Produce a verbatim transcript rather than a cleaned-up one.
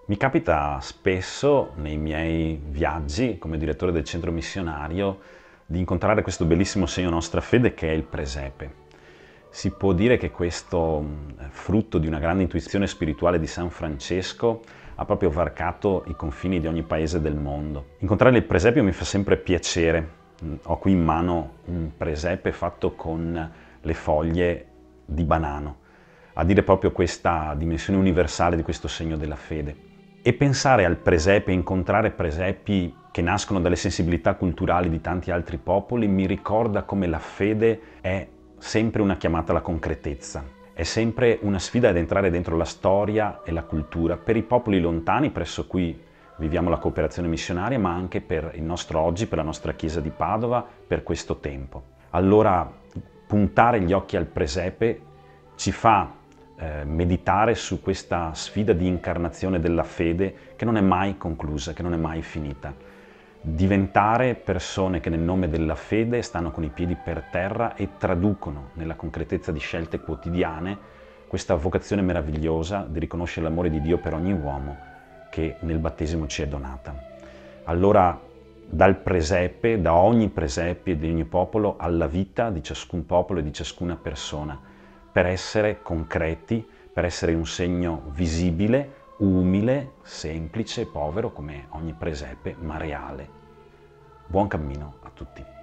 Mi capita spesso nei miei viaggi come direttore del centro missionario di incontrare questo bellissimo segno della nostra fede che è il presepe. Si può dire che questo mh, frutto di una grande intuizione spirituale di San Francesco ha proprio varcato i confini di ogni paese del mondo. Incontrare il presepe mi fa sempre piacere. Mh, Ho qui in mano un presepe fatto con le foglie di banano, a dire proprio questa dimensione universale di questo segno della fede. E pensare al presepe, incontrare presepi che nascono dalle sensibilità culturali di tanti altri popoli, mi ricorda come la fede è sempre una chiamata alla concretezza, è sempre una sfida ad entrare dentro la storia e la cultura per i popoli lontani presso cui viviamo la cooperazione missionaria, ma anche per il nostro oggi, per la nostra Chiesa di Padova, per questo tempo. Allora, puntare gli occhi al presepe ci fa eh, meditare su questa sfida di incarnazione della fede che non è mai conclusa, che non è mai finita. Diventare persone che nel nome della fede stanno con i piedi per terra e traducono nella concretezza di scelte quotidiane questa vocazione meravigliosa di riconoscere l'amore di Dio per ogni uomo che nel battesimo ci è donata. Allora, dal presepe, da ogni presepe e di ogni popolo, alla vita di ciascun popolo e di ciascuna persona, per essere concreti, per essere un segno visibile, umile, semplice, povero come ogni presepe, ma reale. Buon cammino a tutti.